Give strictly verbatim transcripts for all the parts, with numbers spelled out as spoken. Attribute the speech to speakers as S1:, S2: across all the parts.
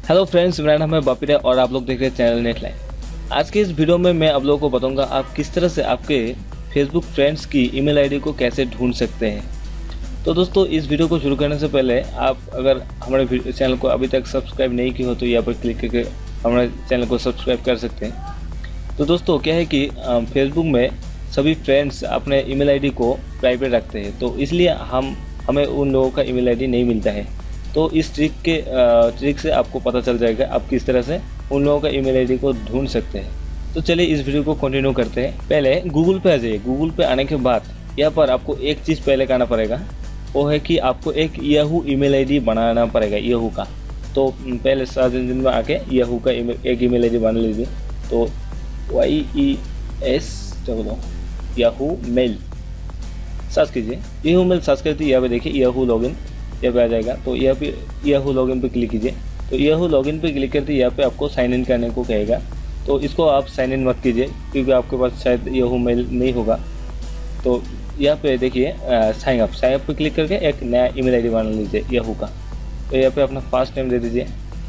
S1: Hello friends, मेरा नाम है बापिरा और आप लोग देख रहे हैं चैनल नेटलाइन। आज के इस वीडियो में मैं आप लोगों को बताऊंगा आप किस तरह से आपके फेसबुक फ्रेंड्स की ईमेल आईडी को कैसे ढूंढ सकते हैं। तो दोस्तों, इस वीडियो को शुरू करने से पहले आप अगर हमारे चैनल को अभी तक सब्सक्राइब नहीं की हो तो यहाँ पर क्लिक करके हमारे चैनल को सब्सक्राइब कर सकते हैं। तो दोस्तों, क्या है कि फेसबुक में सभी फ्रेंड्स अपने ईमेल आईडी को प्राइवेट रखते हैं, तो इसलिए हम हमें उन लोगों का ईमेल आईडी नहीं मिलता है। तो इस ट्रिक के ट्रिक से आपको पता चल जाएगा आप किस तरह से उन लोगों का ईमेल आईडी को ढूंढ सकते हैं। तो चलिए इस वीडियो को कंटिन्यू करते हैं। पहले गूगल पे आ जाइए। गूगल पे आने के बाद यहाँ पर आपको एक चीज़ पहले करना पड़ेगा, वो है कि आपको एक याहू ईमेल आईडी बनाना पड़ेगा, याहू का। तो पहले सर्च इंजन में आके याहू का ईमेल एक ईमेल आईडी बना लीजिए। तो वाई ई एस चलो याहू मेल सर्च कीजिए। याहू मेल सर्च करते यहाँ पे देखिए याहू लॉगिन यहाँ पे आ जाएगा। तो यहाँ पे याहू लॉगिन पे क्लिक कीजिए। तो याहू लॉगिन पे क्लिक करते यहाँ पे आपको साइन इन करने को कहेगा। तो इसको आप साइन इन मत कीजिए क्योंकि आपके पास शायद याहू मेल नहीं होगा। तो यहाँ पे देखिए साइन अप साइन अप पे क्लिक करके एक नया ईमेल आईडी बना लीजिए याहू का। तो यहाँ पे अपना फर्स्ट नेम दे दीजिए,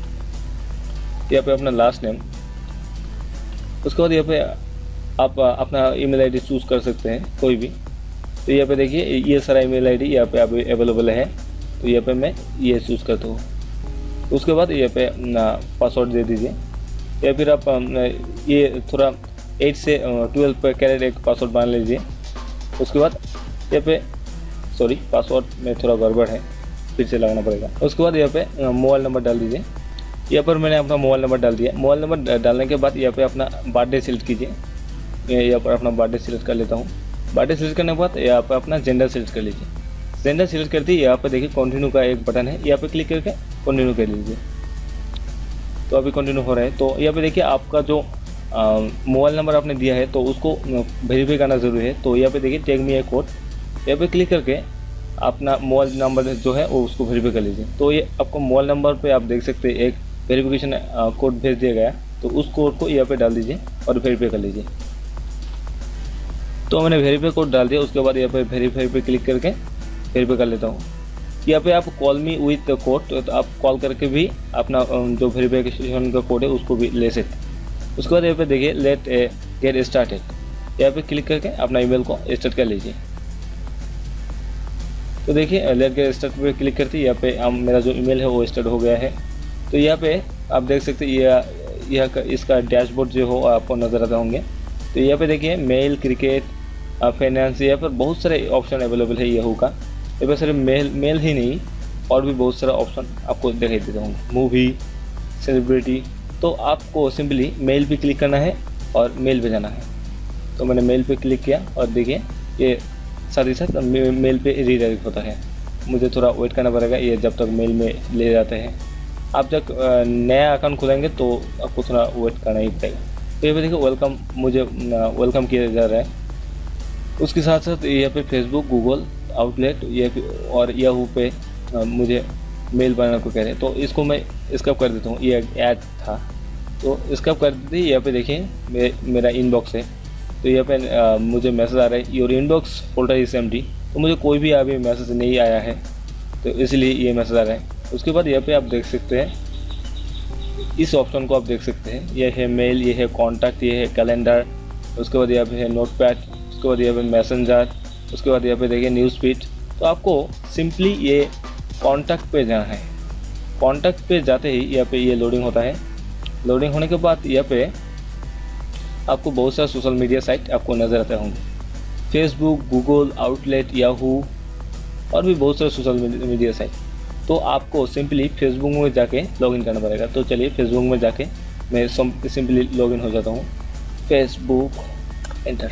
S1: यहाँ पे अपना लास्ट नेम। उसके बाद यहाँ पे आप अपना ईमेल आईडी चूज़ कर सकते हैं कोई भी। तो यहाँ पे देखिए ये सारा ईमेल आईडी यहाँ पे अभी अवेलेबल है। तो यहाँ पे मैं ये चूज़ करता हूँ। उसके बाद यहाँ पे पासवर्ड दे दीजिए, या फिर आप ये थोड़ा एट से ट्वेल्व पे कैरेट एक पासवर्ड बना लीजिए। उसके बाद यहाँ पे सॉरी पासवर्ड में थोड़ा गड़बड़ है, फिर से लगाना पड़ेगा। उसके बाद यहाँ पे मोबाइल नंबर डाल दीजिए। यहाँ पर मैंने अपना मोबाइल नंबर डाल दिया। मोबाइल नंबर डालने के बाद यहाँ पे अपना बर्थडे सिलेक्ट कीजिए। यहाँ पर अपना बर्थडे सिलेक्ट कर लेता हूँ। बर्थडे सिलेक्ट करने के बाद यहाँ पर अपना जेंडर सिलेक्ट कर लीजिए। जेंडर सिलेक्ट करते ही यहाँ पर देखिए कंटिन्यू का एक बटन है, यहाँ पे क्लिक करके कंटिन्यू कर लीजिए। तो अभी कंटिन्यू हो रहा है। तो यहाँ पे देखिए आपका जो मोबाइल नंबर आपने दिया है तो उसको वेरीफाई करना ज़रूरी है। तो यहाँ पे देखिए टेक मी ए कोड, यहाँ पे क्लिक करके अपना मोबाइल नंबर जो है वो उसको वेरीफाई कर लीजिए। तो ये आपको मोबाइल नंबर पे आप देख सकते हैं एक वेरिफिकेशन कोड भेज दिया गया। तो उस कोड को यहाँ पे डाल दीजिए और वेरीफाई कर लीजिए। तो मैंने वेरीफाई कोड डाल दिया। उसके बाद यहाँ पे वेरीफाई पे क्लिक करके वेरीफाई कर लेता हूँ। यहाँ पे आप कॉल मी विथ कोड, तो आप कॉल करके भी अपना जो वेरिफिकेशन का कोड है उसको भी ले सकते। उसके बाद यहाँ पे देखिए लेट गेट स्टार्टेड, यहाँ पे क्लिक करके अपना ईमेल को स्टार्ट कर लीजिए। तो देखिए लेट गेट स्टार्ट पे क्लिक करते यहाँ पे हम मेरा जो ईमेल है वो स्टार्ट हो गया है। तो यहाँ पे आप देख सकते हैं यह इसका डैशबोर्ड जो हो आपको नज़र आते होंगे। तो यहाँ पे देखिए मेल, क्रिकेट, फाइनेंस, यहाँ पर बहुत सारे ऑप्शन अवेलेबल है याहू का। ये बस सिर्फ मेल मेल ही नहीं और भी बहुत सारा ऑप्शन आपको दिखाई देता हूँ, मूवी, सेलिब्रिटी। तो आपको सिंपली मेल पे क्लिक करना है और मेल पे जाना है। तो मैंने मेल पे क्लिक किया और देखिए ये साथ ही साथ मे, मेल पे रीडायरेक्ट होता है। मुझे थोड़ा वेट करना पड़ेगा ये जब तक मेल में ले जाते हैं। आप जब नया अकाउंट खोलेंगे तो आपको थोड़ा वेट करना ही पड़ेगा। तो ये पे देखिए वेलकम, मुझे वेलकम किया जा रहा है। उसके साथ साथ यहाँ पे फेसबुक, गूगल, आउटलेट ये और याहू पे मुझे मेल बनाने को कह रहे हैं। तो इसको मैं स्किप कर देता हूँ, ये ऐड था तो स्किप कर देते ही यहाँ पे देखिए मे, मेरा इनबॉक्स है। तो यहाँ पे आ, मुझे मैसेज आ रहा है your inbox folder is empty. तो मुझे कोई भी अभी मैसेज नहीं आया है तो इसलिए ये मैसेज आ रहा है। उसके बाद यहाँ पे आप देख सकते हैं इस ऑप्शन को आप देख सकते हैं, ये है मेल, ये है कॉन्टैक्ट, ये है कैलेंडर। उसके बाद यहाँ पे है नोट पैड, उसके बाद यहाँ पे मैसेंजर, उसके बाद यहाँ पे देखिए न्यूज़ फीड। तो आपको सिंपली ये कॉन्टैक्ट पे जाना है। कॉन्टैक्ट पे जाते ही यहाँ पे ये लोडिंग होता है। लोडिंग होने के बाद यहाँ पे आपको बहुत सारा सोशल मीडिया साइट आपको नज़र आते होंगे, फेसबुक, गूगल, आउटलेट, याहू और भी बहुत सारे सोशल मीडिया साइट। तो आपको सिंपली फेसबुक में जाके लॉगिन करना पड़ेगा। तो चलिए फेसबुक में जाके मैं सिंपली लॉगिन हो जाता हूँ। Facebook enter.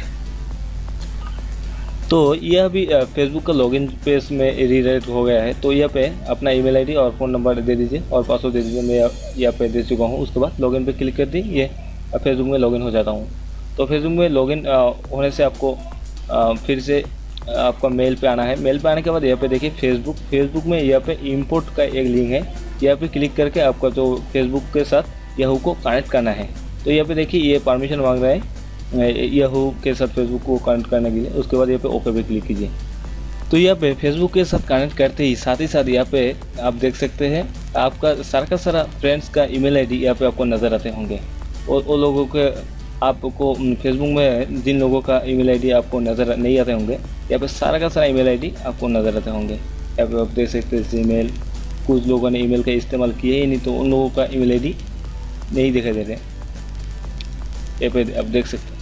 S1: तो यह भी फेसबुक का लॉगिन पेज में रीडायरेक्ट हो गया है। तो यहाँ पे अपना ईमेल आईडी और फ़ोन नंबर दे दीजिए और पासवर्ड दे दीजिए। मैं यहाँ पे दे चुका हूँ। उसके बाद लॉगिन पे क्लिक कर दी, ये फेसबुक में लॉगिन हो जाता हूँ। तो फेसबुक में लॉगिन होने से आपको फिर से आपका मेल पे आना है। मेल पे आने के बाद यहाँ पे देखिए फेसबुक फेसबुक में यहाँ पे इंपोर्ट का एक लिंक है, यहाँ पे क्लिक करके आपका जो फेसबुक के साथ याहू को कनेक्ट करना है। तो यहाँ पे देखिए ये परमिशन मांग रहा है याहू के साथ फेसबुक को कनेक्ट करने के लिए। उसके बाद यहाँ पे ओके पे क्लिक कीजिए। तो यहाँ पे फेसबुक के साथ कनेक्ट करते ही साथ ही साथ यहाँ पे आप देख सकते हैं आपका सारा का सारा फ्रेंड्स का ईमेल आईडी यहाँ पे आपको नज़र आते होंगे। और वो लोगों के आपको फेसबुक में जिन लोगों का ईमेल आईडी आपको नज़र नहीं आते होंगे, यहाँ पे सारा का सारा ईमेल आईडी आपको नज़र आते होंगे। यहाँ पे आप देख सकते हैं जीमेल, कुछ लोगों ने ईमेल का इस्तेमाल किया ही नहीं तो उन लोगों का ईमेल आईडी नहीं दिखाई दे रहे, यहाँ पे आप देख सकते हैं।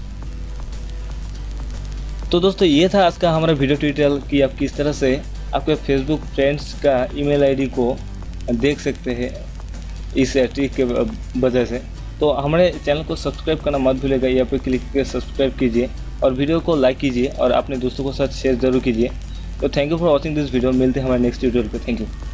S1: तो दोस्तों ये था आज का हमारा वीडियो ट्यूटोरियल कि आप किस तरह से आपके फेसबुक फ्रेंड्स का ईमेल आईडी को देख सकते हैं इस ट्रिक के वजह से। तो हमारे चैनल को सब्सक्राइब करना मत भूलिएगा, यहाँ पे क्लिक करके सब्सक्राइब कीजिए और वीडियो को लाइक कीजिए और अपने दोस्तों के साथ शेयर जरूर कीजिए। तो thank you for watching this video. मिलते हैं हमारे नेक्स्ट ट्यूटोरियल पे। Thank you.